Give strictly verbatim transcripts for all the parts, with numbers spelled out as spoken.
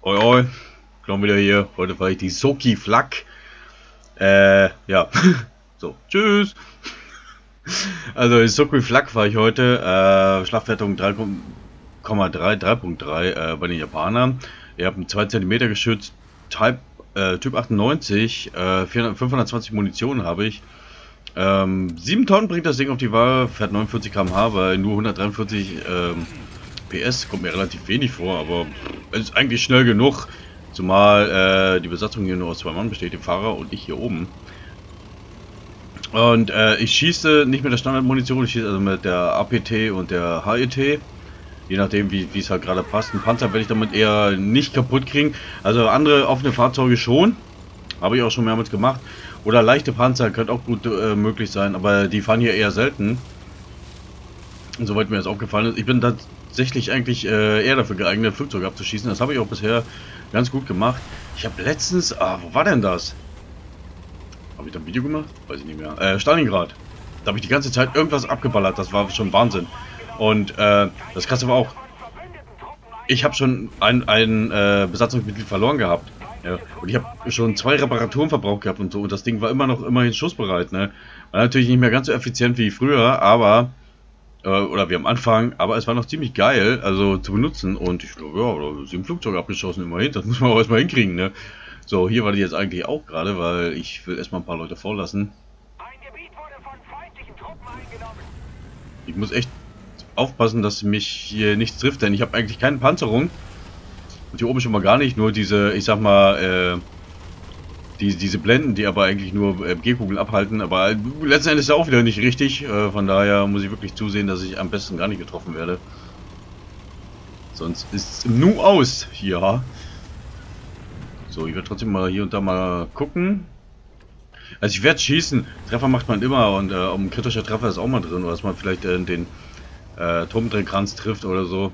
Oi, oi, Klon wieder hier. Heute fahre ich die Soki Flak. Äh, ja. So, tschüss. Also, die Soki Flak fahre ich heute. Äh, Schlachtwertung drei Komma drei, drei Punkt drei äh, bei den Japanern. Ihr habt ein zwei Zentimeter Geschütz, Type, äh, Typ achtundneunzig, äh, fünfhundertzwanzig Munition habe ich. Ähm, sieben Tonnen bringt das Ding auf die Waage, fährt neunundvierzig Kilometer pro Stunde, weil nur hundertdreiundvierzig ähm, P S, kommt mir relativ wenig vor, aber es ist eigentlich schnell genug, zumal äh, die Besatzung hier nur aus zwei Mann besteht, der Fahrer und ich hier oben. Und äh, ich schieße nicht mit der Standardmunition, ich schieße also mit der A P T und der H E T, je nachdem wie es halt gerade passt. Ein Panzer werde ich damit eher nicht kaputt kriegen, also andere offene Fahrzeuge schon, habe ich auch schon mehrmals gemacht. Oder leichte Panzer könnte auch gut äh, möglich sein, aber die fahren hier eher selten. Und soweit mir das aufgefallen ist, ich bin tatsächlich eigentlich äh, eher dafür geeignet, Flugzeuge abzuschießen. Das habe ich auch bisher ganz gut gemacht. Ich habe letztens, ah, wo war denn das? Habe ich da ein Video gemacht? Weiß ich nicht mehr. Äh, Stalingrad. Da habe ich die ganze Zeit irgendwas abgeballert. Das war schon Wahnsinn. Und äh, das Krasse war auch, ich habe schon ein, ein äh, Besatzungsmitglied verloren gehabt. Ja, und ich habe schon zwei Reparaturen verbraucht gehabt und so. Und das Ding war immer noch immerhin schussbereit. Ne? War natürlich nicht mehr ganz so effizient wie früher, aber äh, oder wie am Anfang, aber es war noch ziemlich geil, also zu benutzen. Und ich glaube, ja, sieben Flugzeuge abgeschossen immerhin. Das muss man auch erstmal hinkriegen. Ne? So, hier war die jetzt eigentlich auch gerade, weil ich will erstmal ein paar Leute vorlassen. Ich muss echt aufpassen, dass mich hier nichts trifft, denn ich habe eigentlich keine Panzerung. Und hier oben schon mal gar nicht, nur diese, ich sag mal, äh, die, diese Blenden, die aber eigentlich nur äh, G-Kugeln abhalten, aber letzten Endes ist auch wieder nicht richtig, äh, von daher muss ich wirklich zusehen, dass ich am besten gar nicht getroffen werde. Sonst ist es nu aus hier. So, ich werde trotzdem mal hier und da mal gucken. Also ich werde schießen, Treffer macht man immer und äh, ein kritischer Treffer ist auch mal drin, oder dass man vielleicht äh, den äh, Turmdrehkranz trifft oder so.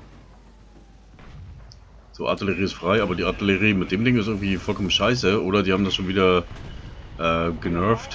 So, Artillerie ist frei, aber die Artillerie mit dem Ding ist irgendwie vollkommen scheiße. Oder die haben das schon wieder äh, genervt.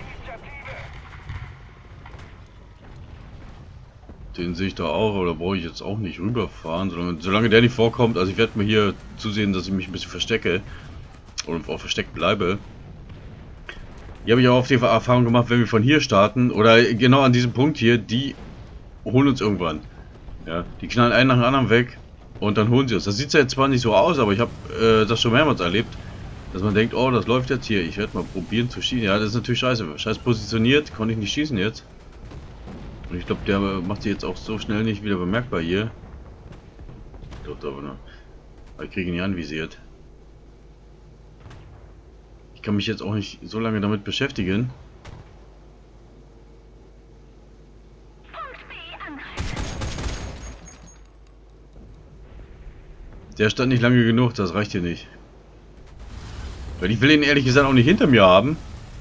Den sehe ich da auch, oder brauche ich jetzt auch nicht rüberfahren, sondern solange der nicht vorkommt, also ich werde mir hier zusehen, dass ich mich ein bisschen verstecke. Oder auch versteckt bleibe. Hier habe ich auch auf die Erfahrung gemacht, wenn wir von hier starten, oder genau an diesem Punkt hier, die holen uns irgendwann. Ja, die knallen einen nach dem anderen weg. Und dann holen sie uns. Das sieht ja jetzt zwar nicht so aus, aber ich habe äh, das schon mehrmals erlebt, dass man denkt, oh, das läuft jetzt hier. Ich werde mal probieren zu schießen. Ja, das ist natürlich scheiße. Scheiß positioniert, konnte ich nicht schießen jetzt. Und ich glaube, der macht sich jetzt auch so schnell nicht wieder bemerkbar hier. Doch, aber noch. Aber ich kriege ihn ja anvisiert. Ich kann mich jetzt auch nicht so lange damit beschäftigen. Der stand nicht lange genug, das reicht hier nicht. Weil ich will ihn ehrlich gesagt auch nicht hinter mir haben.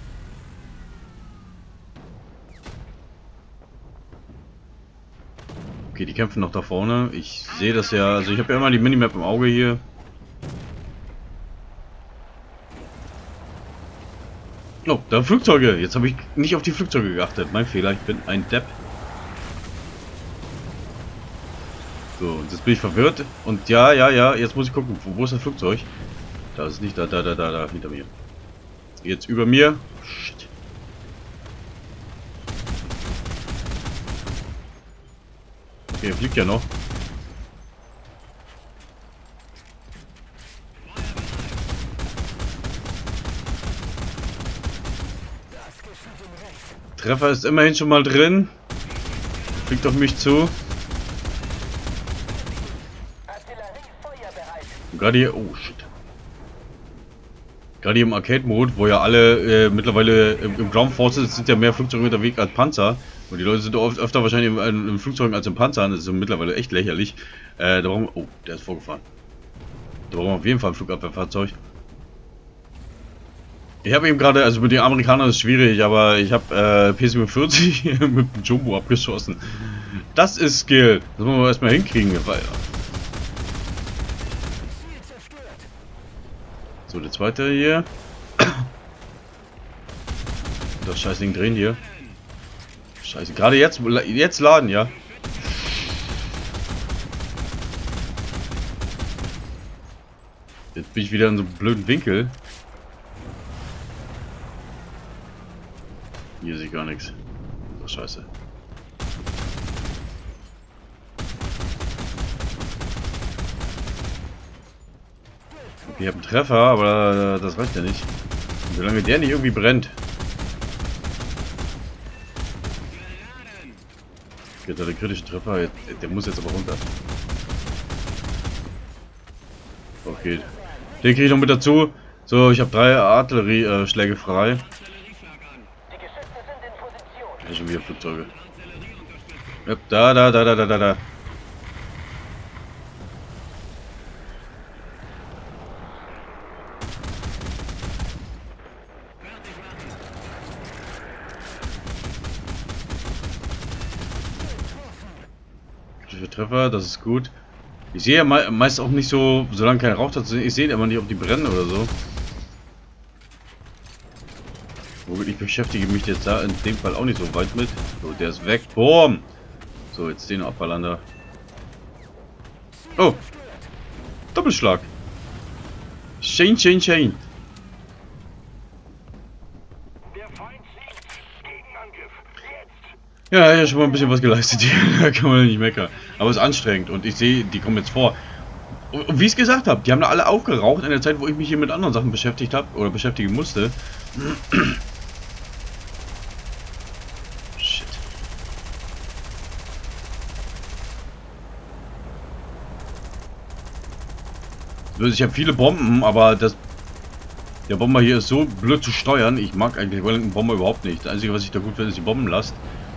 Okay, die kämpfen noch da vorne. Ich sehe das ja, also ich habe ja immer die Minimap im Auge hier. Oh, da Flugzeuge. Jetzt habe ich nicht auf die Flugzeuge geachtet. Mein Fehler, ich bin ein Depp. So, jetzt bin ich verwirrt. Und ja, ja, ja, jetzt muss ich gucken, wo, wo ist das Flugzeug? Da ist nicht, da, da, da, da, da, hinter mir. Jetzt über mir. Shit. Okay, er fliegt ja noch. Treffer ist immerhin schon mal drin. Fliegt auf mich zu. Gerade hier, oh shit. Gerade hier im Arcade-Mode, wo ja alle äh, mittlerweile im, im Ground Forces sind ja mehr Flugzeuge unterwegs als Panzer. Und die Leute sind oft, öfter wahrscheinlich im, im Flugzeugen als im Panzer. Das ist mittlerweile echt lächerlich. Äh, da brauchen wir, oh, der ist vorgefahren. Da brauchen wir auf jeden Fall ein Flugabwehrfahrzeug. Ich habe eben gerade, also mit den Amerikanern ist es schwierig, aber ich habe äh, P siebenundvierzig mit dem Jumbo abgeschossen. Das ist Skill. Das müssen wir erstmal hinkriegen. Weil, so, der zweite hier. Das scheiß Ding drehen hier. Scheiße, gerade jetzt, jetzt laden, ja. Jetzt bin ich wieder in so einem blöden Winkel. Hier sehe ich gar nichts. Das ist scheiße. Okay, ich habe einen Treffer, aber das reicht ja nicht. Und solange der nicht irgendwie brennt. Jetzt hat er den kritischen Treffer. Der muss jetzt aber runter. Okay. Den kriege ich noch mit dazu. So, ich habe drei Artillerieschläge äh, frei. Ja, schon wieder Flugzeuge. Ja, da, da, da, da, da, da, da. Treffer, das ist gut. Ich sehe ja me meist auch nicht so, solange kein Rauch dazu ist, ich sehe aber nicht, ob die brennen oder so. Womit ich beschäftige mich jetzt da in dem Fall auch nicht so weit mit. So, der ist weg. Boom! So, jetzt den Abballern da. Oh! Doppelschlag! Chain, chain, chain! Ja, ja, schon mal ein bisschen was geleistet hier. Da kann man nicht meckern. Aber es ist anstrengend und ich sehe, die kommen jetzt vor. Und wie ich es gesagt habe, die haben da alle aufgeraucht in der Zeit, wo ich mich hier mit anderen Sachen beschäftigt habe oder beschäftigen musste. Shit. Ich habe viele Bomben, aber das der Bomber hier ist so blöd zu steuern. Ich mag eigentlich einen Bomber überhaupt nicht. Das Einzige, was ich da gut finde, ist die Bombenlast.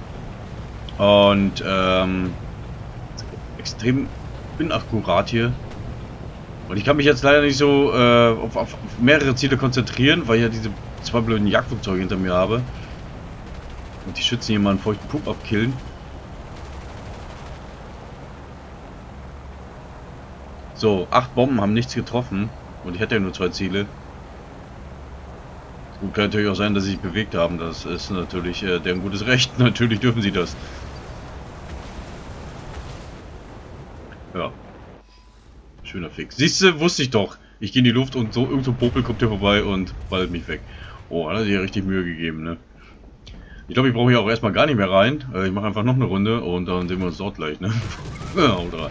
Und ähm, extrem inakkurat hier. Und ich kann mich jetzt leider nicht so äh, auf, auf mehrere Ziele konzentrieren, weil ich ja diese zwei blöden Jagdflugzeuge hinter mir habe. Und die Schützen hier mal einen feuchten Pup abkillen. So, acht Bomben haben nichts getroffen. Und ich hätte ja nur zwei Ziele. Gut, kann natürlich auch sein, dass sie sich bewegt haben. Das ist natürlich äh, deren gutes Recht. Natürlich dürfen sie das. Ja. Schöner Fix. Siehst du, wusste ich doch. Ich gehe in die Luft und so irgend so ein Popel kommt hier vorbei und ballert mich weg. Oh, hat er sich ja richtig Mühe gegeben, ne? Ich glaube, ich brauche hier auch erstmal gar nicht mehr rein. Äh, ich mache einfach noch eine Runde und dann sehen wir uns dort gleich, ne? Ja, oder?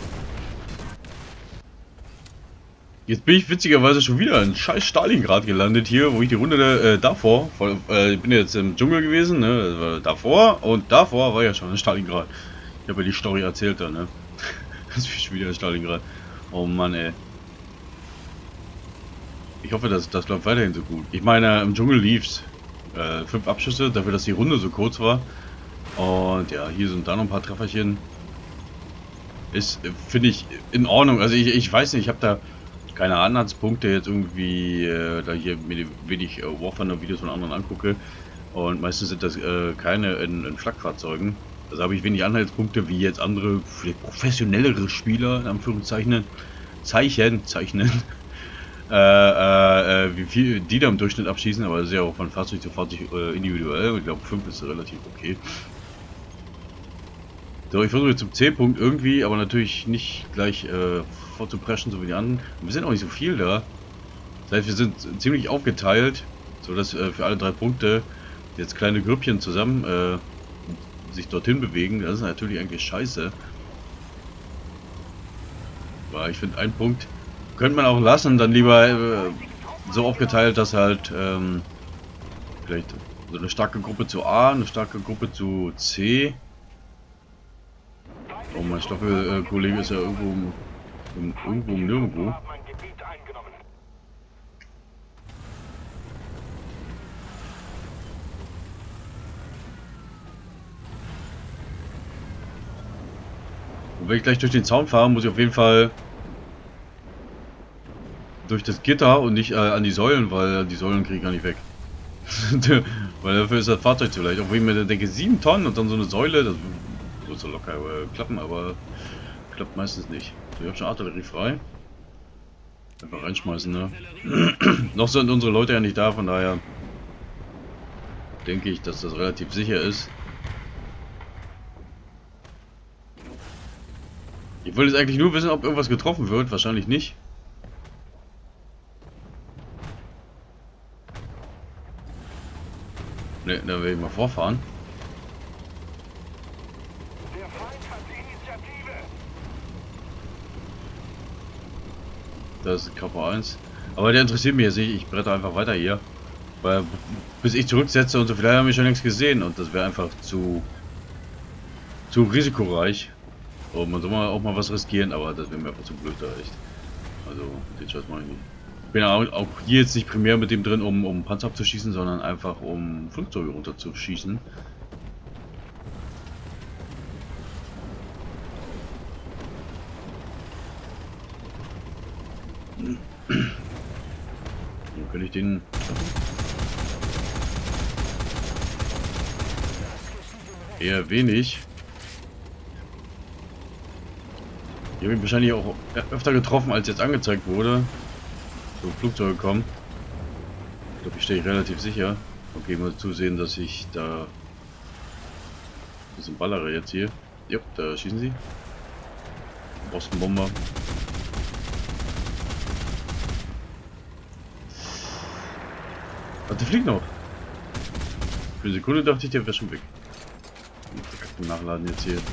Jetzt bin ich witzigerweise schon wieder in scheiß Stalingrad gelandet hier, wo ich die Runde äh, davor, voll, äh, ich bin jetzt im Dschungel gewesen, ne? Davor und davor war ja schon in Stalingrad. Ich habe ja die Story erzählt da, ne? Das ist schon wieder in Stalingrad. Oh Mann, ey. Ich hoffe, dass das läuft weiterhin so gut. Ich meine, im Dschungel lief's. Äh, fünf Abschüsse, dafür, dass die Runde so kurz war. Und ja, hier sind da noch ein paar Trefferchen. Ist, finde ich, in Ordnung. Also ich, ich weiß nicht, ich habe da keine Anhaltspunkte jetzt irgendwie, äh, da hier mir wenig äh, Warfare-Videos von anderen angucke. Und meistens sind das äh, keine in, in Flakfahrzeugen. Also habe ich wenig Anhaltspunkte, wie jetzt andere, vielleicht professionellere Spieler, in Anführungszeichen, Zeichen, zeichnen, äh, äh, wie viel die da im Durchschnitt abschießen, aber das ist ja auch von Fahrzeug zu Fahrzeug äh, individuell. Ich glaube, fünf ist relativ okay. So, ich versuche zum C-Punkt irgendwie, aber natürlich nicht gleich äh, vorzupreschen, so wie die anderen. Und wir sind auch nicht so viel da. Das heißt, wir sind ziemlich aufgeteilt, sodass äh, für alle drei Punkte jetzt kleine Grüppchen zusammen äh, sich dorthin bewegen. Das ist natürlich eigentlich scheiße. Weil ich finde, einen Punkt könnte man auch lassen, dann lieber äh, so aufgeteilt, dass halt ähm, vielleicht so eine starke Gruppe zu A, eine starke Gruppe zu C. Oh, mein Stoffelkollege ist ja irgendwo im, im, irgendwo im Nirgendwo. Und wenn ich gleich durch den Zaun fahre, muss ich auf jeden Fall durch das Gitter und nicht äh, an die Säulen, weil die Säulen kriege ich gar nicht weg. Weil dafür ist das Fahrzeug zu leicht. Obwohl ich mir denke, sieben Tonnen und dann so eine Säule, das wird so locker äh, klappen, aber klappt meistens nicht. So, ich habe schon Artillerie frei. Einfach reinschmeißen, ne? Noch sind unsere Leute ja nicht da, von daher denke ich, dass das relativ sicher ist. Ich wollte jetzt eigentlich nur wissen, ob irgendwas getroffen wird. Wahrscheinlich nicht. Ne, da will ich mal vorfahren. Der Feind hat die Initiative. Das ist K V eins. Aber der interessiert mich jetzt nicht. Ich bretter einfach weiter hier. Weil bis ich zurücksetze und so, vielleicht haben wir schon längst gesehen. Und das wäre einfach zu, zu risikoreich. Und man soll mal auch mal was riskieren, aber das wäre mir einfach zu blöd da echt. Also, den Scheiß mache ich nicht. Ich bin auch, auch hier jetzt nicht primär mit dem drin, um, um Panzer abzuschießen, sondern einfach um Flugzeuge runterzuschießen. Dann könnte ich den... Eher wenig. Ich habe ihn wahrscheinlich auch öfter getroffen, als jetzt angezeigt wurde. So Flugzeuge kommen. Ich glaube, ich stehe relativ sicher. Okay, mal zusehen, dass ich da ein bisschen ballere jetzt hier. Ja, da schießen sie. Ostenbomber. Ach, der fliegt noch. Für eine Sekunde dachte ich, der wäre schon weg. Nachladen jetzt hier.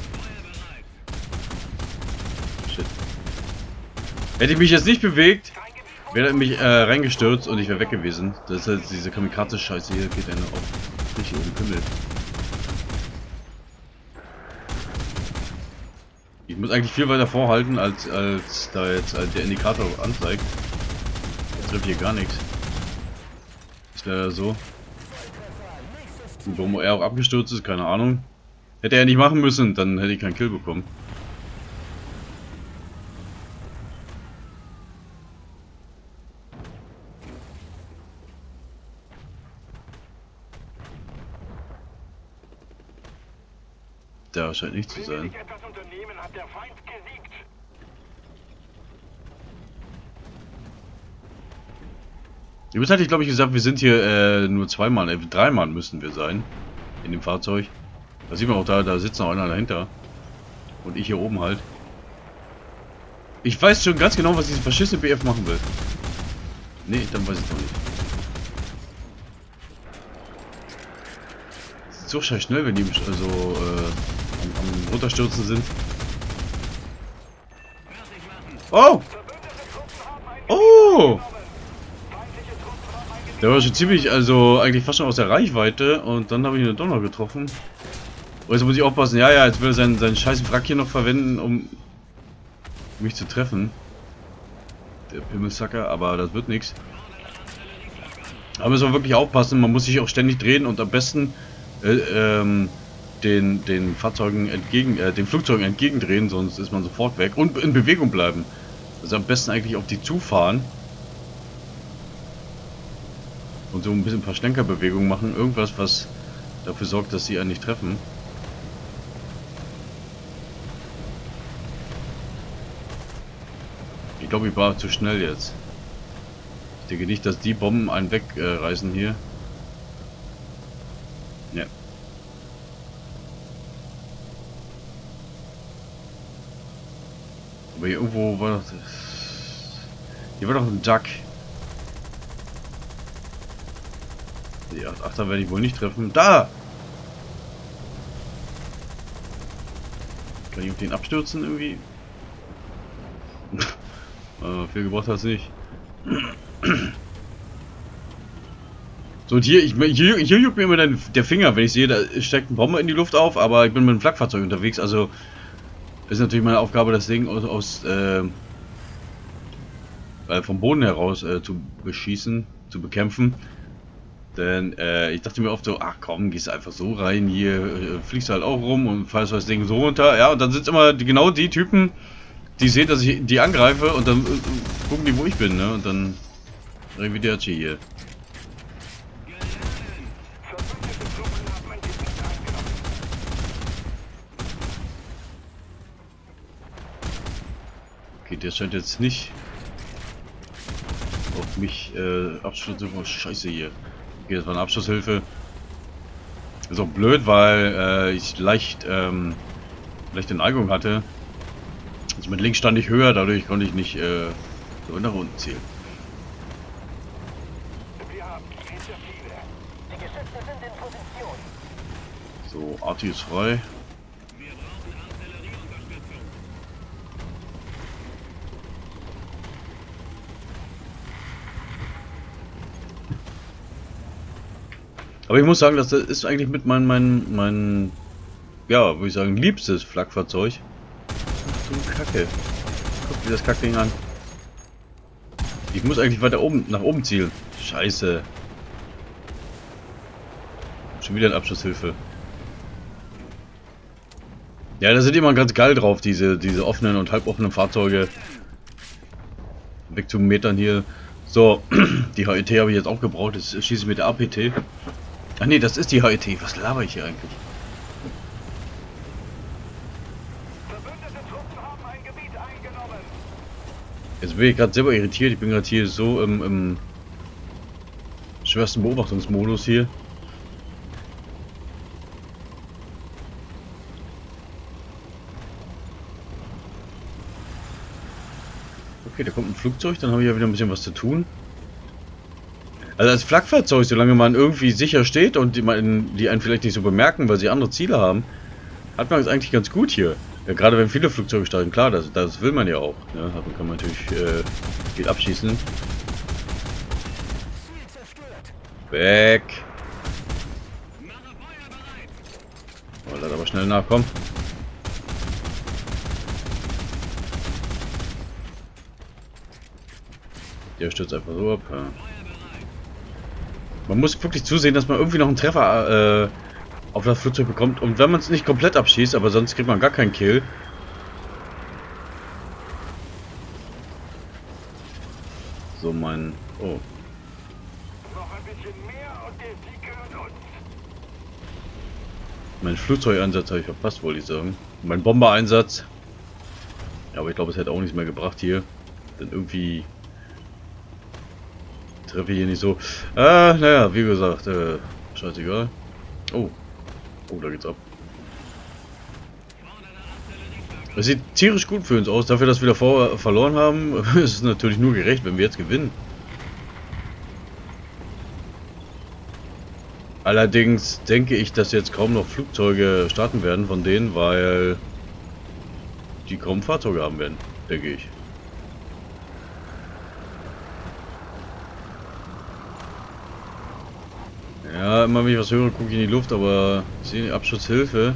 Shit. Hätte ich mich jetzt nicht bewegt, wäre er mich äh, reingestürzt und ich wäre weg gewesen. Das ist halt diese Kamikaze-Scheiße hier, geht einer auch richtig um den Kümmel. Ich muss eigentlich viel weiter vorhalten, als, als da jetzt als der Indikator anzeigt. Jetzt trifft hier gar nichts. Ist leider so. Und warum er auch abgestürzt ist, keine Ahnung. Hätte er nicht machen müssen, dann hätte ich keinen Kill bekommen. Da scheint nicht zu sein. Etwas unternehmen, hat der Feind gesiegt. Übrigens hatte ich glaube ich gesagt, wir sind hier äh, nur zweimal, äh, dreimal müssen wir sein. In dem Fahrzeug. Da sieht man auch da, da sitzt noch einer dahinter. Und ich hier oben halt. Ich weiß schon ganz genau, was diese verschissene B F machen will. Nee, dann weiß ich doch nicht. Das ist so scheiß schnell, wenn die also äh, am, am runterstürzen sind. Oh! Oh! Der war schon ziemlich, also eigentlich fast schon aus der Reichweite und dann habe ich ihn doch noch getroffen. Und jetzt muss ich aufpassen, ja, ja, jetzt will er seinen, seinen scheiß Wrack hier noch verwenden, um mich zu treffen. Der Pimmelsacker, aber das wird nichts. Aber müssen wir wirklich aufpassen, man muss sich auch ständig drehen und am besten äh, ähm, den, den Fahrzeugen entgegen, äh, den Flugzeugen entgegendrehen, sonst ist man sofort weg. Und in Bewegung bleiben. Also am besten eigentlich auf die zufahren. Und so ein bisschen ein paar Schlenkerbewegungen machen. Irgendwas, was dafür sorgt, dass sie einen nicht treffen. Ich glaube, ich war zu schnell jetzt. Ich denke nicht, dass die Bomben einen wegreißen äh, hier. Ja. Aber hier irgendwo war doch... Hier war doch ein Duck. Die Achter werde ich wohl nicht treffen. Da! Kann ich auf den abstürzen irgendwie? äh, viel gebraucht hat es nicht. So, und hier, ich, hier, hier juckt mir immer der, der Finger, wenn ich sehe, da steigt eine Bombe in die Luft auf, aber ich bin mit einem Flakfahrzeug unterwegs, also ist natürlich meine Aufgabe, das Ding aus, aus äh, äh, vom Boden heraus äh, zu beschießen, zu bekämpfen. Denn äh, ich dachte mir oft so, ach komm, gehst einfach so rein, hier äh, fliegst halt auch rum und fallst das Ding so runter. Ja, und dann sind immer die, genau die Typen, die sehen, dass ich die angreife und dann äh, gucken die, wo ich bin, ne? Und dann revidiert sie hier. Okay, der scheint jetzt nicht auf mich äh, Abschluss. Oh, Scheiße hier. Okay, das war eine Abschlusshilfe. Ist auch blöd, weil äh, ich leicht, ähm, leichte Neigung hatte. Also mit links stand ich höher, dadurch konnte ich nicht äh, so nach unten zielen. Wir haben die Initiative. Die Geschütze sind in Position. So, Arti ist frei. Aber ich muss sagen, das ist eigentlich mit mein, mein, mein, ja, würde ich sagen, liebstes Flakfahrzeug. So eine Kacke. Guck dir das Kackding an. Ich muss eigentlich weiter oben, nach oben zielen. Scheiße. Schon wieder eine Abschusshilfe. Ja, da sind immer ganz geil drauf, diese, diese offenen und halboffenen Fahrzeuge. Weg zu Metern hier. So, die H E T habe ich jetzt auch gebraucht. Jetzt schieße ich mit der A P T. Ach nee, das ist die H E T. Was laber ich hier eigentlich? Verbündete Truppen haben ein Gebiet eingenommen. Jetzt bin ich gerade selber irritiert. Ich bin gerade hier so im, im schwersten Beobachtungsmodus hier. Okay, da kommt ein Flugzeug, dann habe ich ja wieder ein bisschen was zu tun. Also als Flakfahrzeug, solange man irgendwie sicher steht und die, man, die einen vielleicht nicht so bemerken, weil sie andere Ziele haben, hat man es eigentlich ganz gut hier. Ja, gerade wenn viele Flugzeuge starten, klar, das, das will man ja auch. Ne? Dann kann man natürlich äh, viel abschießen. Weg! Oh, lass aber schnell nachkommen. Der stürzt einfach so ab. Ja. Man muss wirklich zusehen, dass man irgendwie noch einen Treffer äh, auf das Flugzeug bekommt. Und wenn man es nicht komplett abschießt, aber sonst kriegt man gar keinen Kill. So, mein... Oh. Noch ein bisschen mehr und der Sieg gehört uns. Mein Flugzeugeinsatz habe ich verpasst, wollte ich sagen. Mein Bombereinsatz. Ja, aber ich glaube, es hätte auch nichts mehr gebracht hier. Denn irgendwie... treffe ich hier nicht so. Äh, naja, wie gesagt, äh, scheißegal. Oh. Oh, da geht's ab. Es sieht tierisch gut für uns aus. Dafür, dass wir davor verloren haben, ist es natürlich nur gerecht, wenn wir jetzt gewinnen. Allerdings denke ich, dass jetzt kaum noch Flugzeuge starten werden von denen, weil die kaum Fahrzeuge haben werden, denke ich. Ja, immer wenn ich was höre, gucke ich in die Luft, aber ich sehe die Abschutzhilfe.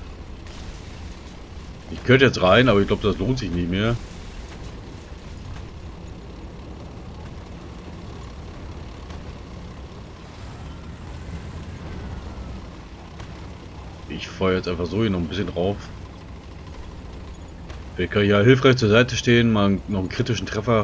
Ich könnte jetzt rein, aber ich glaube, das lohnt sich nicht mehr. Ich feuere jetzt einfach so hier noch ein bisschen drauf. Vielleicht kann ich ja hilfreich zur Seite stehen, mal noch einen kritischen Treffer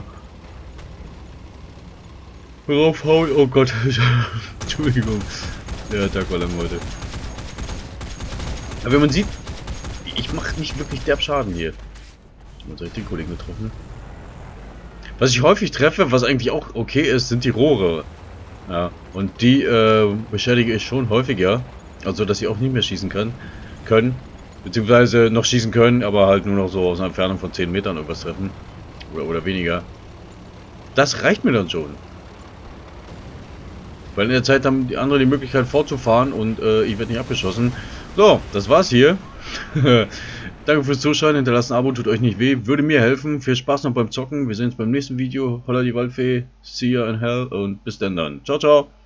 raufhauen. Oh Gott, Entschuldigung. Der Tag war lang heute. Aber wenn man sieht, ich mache nicht wirklich derb Schaden hier. Was habe ich den Kollegen getroffen? Was ich häufig treffe, was eigentlich auch okay ist, sind die Rohre. Ja, und die äh, beschädige ich schon häufiger. Also, dass sie auch nicht mehr schießen können. können. Beziehungsweise noch schießen können, aber halt nur noch so aus einer Entfernung von zehn Metern irgendwas treffen. Oder, oder weniger. Das reicht mir dann schon. Weil in der Zeit haben die anderen die Möglichkeit fortzufahren und äh, ich werde nicht abgeschossen. So, das war's hier. Danke fürs Zuschauen, hinterlasst ein Abo, tut euch nicht weh, würde mir helfen. Viel Spaß noch beim Zocken, wir sehen uns beim nächsten Video. Holla die Waldfee, see ya in hell und bis denn dann. Ciao, ciao.